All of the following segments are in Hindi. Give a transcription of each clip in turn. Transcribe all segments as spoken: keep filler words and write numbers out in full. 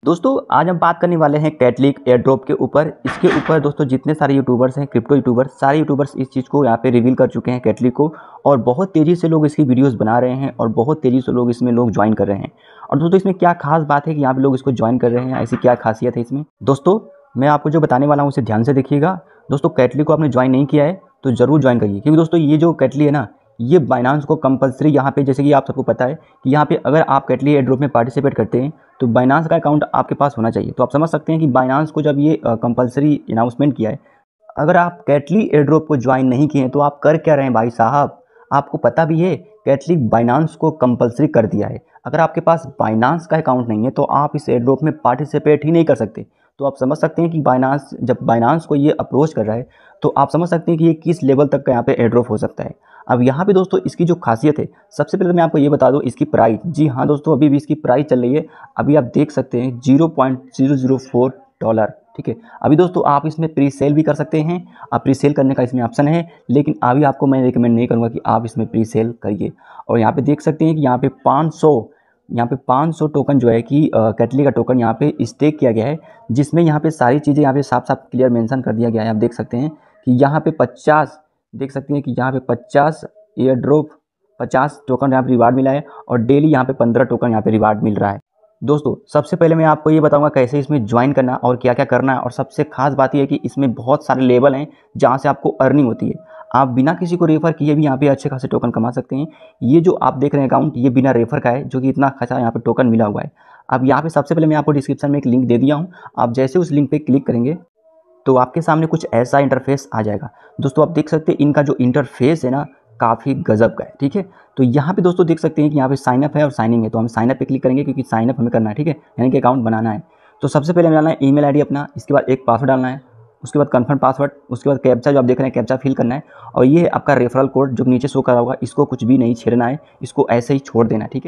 दोस्तों आज हम बात करने वाले हैं कैटलिक एयर ड्रॉप के ऊपर। इसके ऊपर दोस्तों जितने सारे यूट्यूबर्स हैं, क्रिप्टो यूट्यूबर्स, सारे यूट्यूबर्स इस चीज़ को यहाँ पे रिवील कर चुके हैं कैटलिक को, और बहुत तेज़ी से लोग इसकी वीडियोस बना रहे हैं और बहुत तेज़ी से लोग इसमें लोग ज्वाइन कर रहे हैं। और दोस्तों इसमें क्या खास बात है कि यहाँ पे लोग इसको ज्वाइन कर रहे हैं, ऐसी क्या खासियत है इसमें। दोस्तों मैं आपको जो बताने वाला हूँ उसे ध्यान से देखिएगा। दोस्तों कैटलिक को आपने ज्वाइन नहीं किया है तो ज़रूर ज्वाइन करिए, क्योंकि दोस्तों ये जो कैटली है ना, ये बाइनांस को कंपलसरी यहाँ पे, जैसे कि आप सबको पता है कि यहाँ पे अगर आप कैटली एयर ड्रॉप में पार्टिसिपेट करते हैं तो बाइनांस का अकाउंट आपके पास होना चाहिए। तो आप समझ सकते हैं कि बाइनांस को जब ये कंपलसरी अनाउंसमेंट किया है, अगर आप कैटली एयर ड्रॉप को ज्वाइन नहीं किए हैं तो आप कर क्या रहे हैं भाई साहब। आपको पता भी है कैटली बाइनांस को कंपलसरी कर दिया है। अगर आपके पास बाइनांस का अकाउंट नहीं है तो आप इस एयर ड्रॉप में पार्टिसिपेट ही नहीं कर सकते। तो आप समझ सकते हैं कि बाइनांस, जब बाइनांस को ये अप्रोच कर रहा है तो आप समझ सकते हैं कि ये किस लेवल तक का यहाँ पे एयर ड्रॉप हो सकता है। अब यहाँ पे दोस्तों इसकी जो खासियत है, सबसे पहले तो मैं आपको ये बता दूँ इसकी प्राइस। जी हाँ दोस्तों, अभी भी इसकी प्राइस चल रही है। अभी आप देख सकते हैं zero point zero zero four dollar. ठीक है, अभी दोस्तों आप इसमें प्री सेल भी कर सकते हैं। आप प्री सेल करने का इसमें ऑप्शन है, लेकिन अभी आपको मैं रिकमेंड नहीं करूँगा कि आप इसमें प्री सेल करिए। और यहाँ पे देख सकते हैं कि यहाँ पे पाँच सौ यहाँ पे पाँच सौ टोकन जो है कि कैटली का टोकन यहाँ पे स्टेक किया गया है, जिसमें यहाँ पे सारी चीज़ें यहाँ पे साफ साफ क्लियर मेंशन कर दिया गया है। आप देख सकते हैं कि यहाँ पे पचास देख सकते हैं कि यहाँ पे पचास एयर ड्रॉप पचास टोकन यहाँ पे रिवार्ड मिला है, और डेली यहाँ पे पंद्रह टोकन यहाँ पे रिवार्ड मिल रहा है। दोस्तों सबसे पहले मैं आपको ये बताऊंगा कैसे इसमें ज्वाइन करना और क्या क्या करना है। और सबसे खास बात यह है कि इसमें बहुत सारे लेवल हैं जहाँ से आपको अर्निंग होती है। आप बिना किसी को रेफर किए भी यहाँ पे अच्छे खासे टोकन कमा सकते हैं। ये जो आप देख रहे हैं अकाउंट, ये बिना रेफर का है, जो कि इतना खासा यहाँ पे टोकन मिला हुआ है। अब यहाँ पे सबसे पहले मैं आपको डिस्क्रिप्शन में एक लिंक दे दिया हूँ। आप जैसे उस लिंक पे क्लिक करेंगे तो आपके सामने कुछ ऐसा इंटरफेस आ जाएगा। दोस्तों आप देख सकते हैं इनका जो इंटरफेस है ना, काफ़ी गजब का है। ठीक है, तो यहाँ पे दोस्तों देख सकते हैं कि यहाँ पे साइन अप है और साइनिंग है। तो हम साइन अप पे क्लिक करेंगे क्योंकि साइन अप हमें करना है। ठीक है, यानी कि अकाउंट बनाना है। तो सबसे पहले हमें डालना है ईमेल आईडी अपना, इसके बाद एक पासवर्ड डालना है, उसके बाद कंफर्म पासवर्ड, उसके बाद कैप्चा जो आप देख रहे हैं कैप्चा फिल करना है, और ये है आपका रेफरल कोड जो नीचे शो करा होगा। इसको कुछ भी नहीं छेड़ना है, इसको ऐसे ही छोड़ देना है। ठीक है,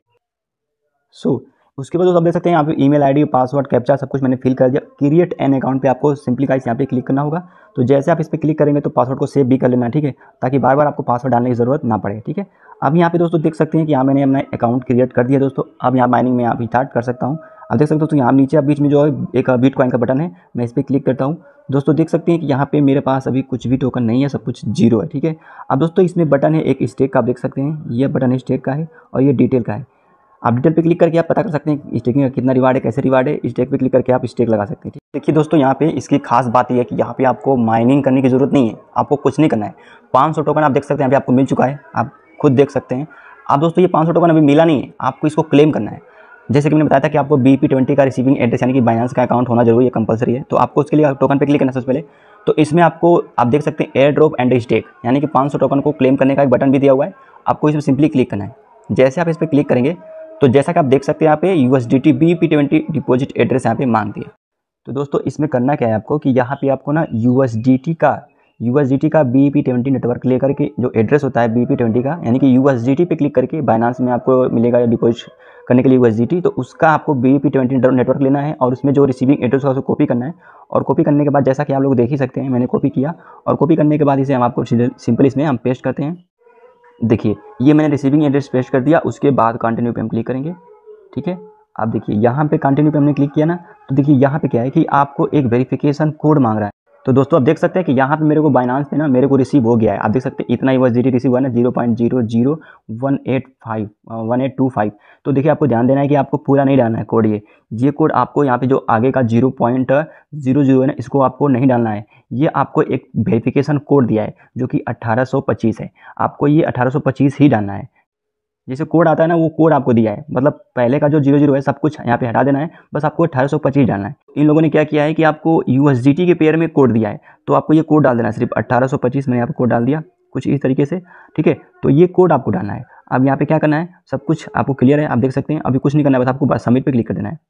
सो उसके बाद आप देख सकते हैं यहाँ पे ईमेल आईडी, पासवर्ड, कैप्चा सब कुछ मैंने फिल कर दिया। क्रिएट एन अकाउंट पे आपको सिंपली गाइस यहाँ पे क्लिक करना होगा। तो जैसे आप इस पर क्लिक करेंगे तो पासवर्ड को सेव भी कर लेना है। ठीक है, ताकि बार बार आपको पासवर्ड डालने की ज़रूरत ना पड़े। ठीक है, अब यहाँ पे दोस्तों देख सकते हैं कि यहाँ मैंने अपना अकाउंट क्रिएट कर दिया दोस्तों। अब यहाँ माइनिंग में आप स्टार्ट कर सकता हूँ। अब देख सकते हो दोस्तों यहाँ नीचे अब बीच में जो है एक बिटकॉइन का बटन है, मैं इस पर क्लिक करता हूँ। दोस्तों देख सकते हैं कि यहाँ पे मेरे पास अभी कुछ भी टोकन नहीं है, सब कुछ जीरो है। ठीक है, अब दोस्तों इसमें बटन है एक स्टेक का, आप देख सकते हैं ये बटन है स्टेक का है और ये डिटेल का है। आप डिटेल पे क्लिक करके आप पता कर सकते हैं स्टेकिंग का कितना रिवार्ड है, कैसे रिवार्ड है। स्टेक पे क्लिक करके आप स्टेक लगा सकते हैं। देखिए दोस्तों यहाँ पे इसकी खास बात यह है कि यहाँ पे आपको माइनिंग करने की जरूरत नहीं है, आपको कुछ नहीं करना है। पाँच सौ टोकन आप देख सकते हैं यहाँ पे आपको मिल चुका है, आप खुद देख सकते हैं। आप दोस्तों ये पाँच सौ टोकन अभी मिला नहीं है, आपको इसको क्लेम करना है। जैसे कि मैंने बताया था कि आपको बी पी ट्वेंटी का रिसीविंग एड्रेस यानी कि बाइनांस का अकाउंट होना जरूरी है, कंपलसरी है। तो आपको उसके लिए टोकन पे क्लिक करना है सबसे पहले। तो इसमें आपको आप देख सकते हैं एयर ड्रॉप एंड स्टेक यानी कि पाँच सौ टोकन को क्लेम करने का एक बटन भी दिया हुआ है। आपको इसमें सिंपली क्लिक करना है। जैसे आप इस पर क्लिक करेंगे तो जैसा कि आप देख सकते हैं यहाँ पे U S D T B P twenty deposit address यहाँ पे मांग दिया। तो दोस्तों इसमें करना क्या है आपको कि यहाँ पे आपको ना यू एस डी टी का यू एस डी टी का बी पी ट्वेंटी नेटवर्क लेकर के जो एड्रेस होता है बी पी ट्वेंटी का, यानी कि यू एस डी टी पे क्लिक करके बाइनांस में आपको मिलेगा डिपॉजिट करने के लिए यू एस डी टी। तो उसका आपको बी पी ट्वेंटी नेटवर्क लेना है और उसमें जो रिसीविंग एड्रेस होगा उसको कॉपी करना है। और कॉपी करने के बाद जैसा कि आप लोग देख ही सकते हैं मैंने कॉपी किया, और कॉपी करने के बाद इसे हम आपको सिंपल इसमें हम पेस्ट करते हैं। देखिए ये मैंने रिसीविंग एड्रेस पेस्ट कर दिया। उसके बाद कंटिन्यू पे हम क्लिक करेंगे। ठीक है, आप देखिए यहाँ पे कंटिन्यू पे हमने क्लिक किया ना, तो देखिए यहाँ पे क्या है कि आपको एक वेरिफिकेशन कोड मांग रहा है। तो दोस्तों आप देख सकते हैं कि यहाँ पे मेरे को बाइनांस पे ना मेरे को रिसीव हो गया है। आप देख सकते हैं इतना ही यूएसडीटी रिसीव हुआ है ना, zero point zero zero one eight five one eight two five. तो देखिए आपको ध्यान देना है कि आपको पूरा नहीं डालना है कोड। ये ये कोड आपको यहाँ पे जो आगे का जीरो पॉइंट जीरो जीरो है ना, इसको आपको नहीं डालना है। ये आपको एक वेरिफिकेशन कोड दिया है जो कि अट्ठारह सौ पच्चीस है, आपको ये अट्ठारह सौ पच्चीस ही डालना है। जैसे कोड आता है ना, वो कोड आपको दिया है, मतलब पहले का जो जीरो जीरो है सब कुछ यहाँ पे हटा देना है, बस आपको अठारह सौ पच्चीस डालना है। इन लोगों ने क्या किया है कि आपको यूएसडीटी के पेयर में कोड दिया है, तो आपको ये कोड डाल देना है, सिर्फ अठारह सौ पच्चीस मैंने यहाँ पे कोड डाल दिया कुछ इस तरीके से। ठीक है, तो ये कोड आपको डालना है। अब यहाँ पे क्या करना है, सब कुछ आपको क्लियर है, आप देख सकते हैं। अभी कुछ नहीं करना है, बस आपको सबमिट पे क्लिक कर देना है।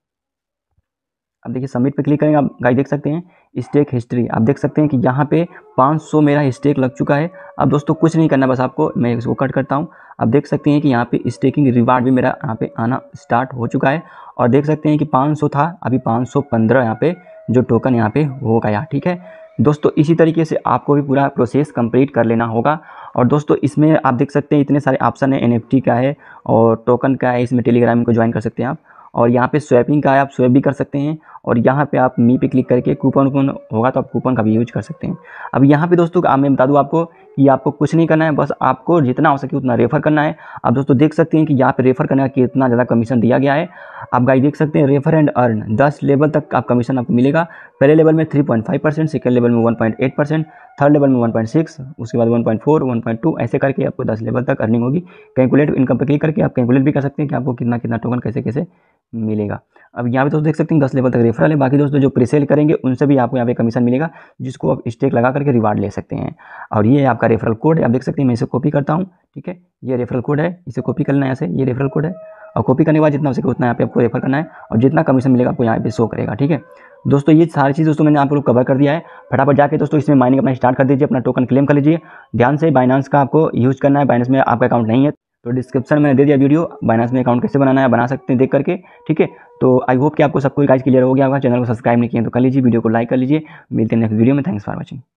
अब देखिए सबमिट पे क्लिक करेंगे, आप गाइस देख सकते हैं स्टेक हिस्ट्री, आप देख सकते हैं कि यहाँ पे पाँच सौ मेरा स्टेक लग चुका है। अब दोस्तों कुछ नहीं करना, बस आपको, मैं इसको कट करता हूँ। अब देख सकते हैं कि यहाँ पे स्टेकिंग रिवार्ड भी मेरा यहाँ पे आना स्टार्ट हो चुका है, और देख सकते हैं कि पाँच सौ था, अभी पाँच सौ पंद्रह यहाँ पे जो टोकन यहाँ पे हो गया। ठीक है दोस्तों, इसी तरीके से आपको भी पूरा प्रोसेस कंप्लीट कर लेना होगा। और दोस्तों इसमें आप देख सकते हैं इतने सारे ऑप्शन है, एन एफ टी का है और टोकन का है, इसमें टेलीग्राम को ज्वाइन कर सकते हैं आप। और यहाँ पे स्वैपिंग का है, आप स्वैप भी कर सकते हैं। और यहाँ पे आप मी पे क्लिक करके कूपन वूपन होगा तो आप कूपन का भी यूज कर सकते हैं। अब यहाँ पे दोस्तों आप मैं बता दूँ आपको कि आपको कुछ नहीं करना है, बस आपको जितना हो सके उतना रेफ़र करना है। आप दोस्तों देख सकते हैं कि यहाँ पे रेफ़र करने का कितना ज़्यादा कमीशन दिया गया है। आप गाइस देख सकते हैं रेफ़र एंड अर्न दस लेवल तक आप कमीशन आपको मिलेगा। पहले लेवल में three point five percent, second level में one point eight percent, third level में वन पॉइंट सिक्स, उसके बाद one point four, one point two, ऐसे करके आपको दस लेवल तक अर्निंग होगी। कैलकुलेट इनकम पे क्लिक करके आप कैलकुलेट भी कर सकते हैं कि आपको कितना कितना टोकन कैसे कैसे मिलेगा। अब यहाँ पे दोस्तों देख सकते हैं दस लेवल तक रेफरल है। बाकी दोस्तों जो प्रीसेल करेंगे उनसे भी आपको यहाँ पे कमीशन मिलेगा, जिसको आप स्टेक लगा करके रिवार्ड ले सकते हैं। और ये आपका रेफरल कोड है, आप देख सकते हैं मैं इसे कॉपी करता हूँ। ठीक है, ये रेफरल कोड है, इसे कॉपी करना है यहाँ से, ये रेफरल कोड है। और कॉपी करने के बाद जितना हो सके उतना यहाँ पे आपको रेफर करना है और जितना कमीशन मिलेगा आपको यहाँ पे शो करेगा। ठीक है दोस्तों, ये सारी चीज़ दोस्तों मैंने आप लोग कवर कर दिया है। फटाफट जाके दोस्तों इसमें माइनिंग अपना स्टार्ट कर दीजिए, अपना टोकन क्लेम कर लीजिए। ध्यान से बाइनेंस का आपको यूज़ करना है। बाइनेंस में आपका अकाउंट नहीं है तो डिस्क्रिप्शन में दे दिया वीडियो, बाइनेंस में अकाउंट कैसे बनाना है बना सकते हैं देख करके। ठीक है, तो आई होप कि आपको सब कुछ गाइस क्लियर हो गया होगा। चैनल को सब्सक्राइब नहीं किया तो कर लीजिए, वीडियो को लाइक कर लीजिए। मिलते हैं नेक्स्ट वीडियो में। Thanks for watching.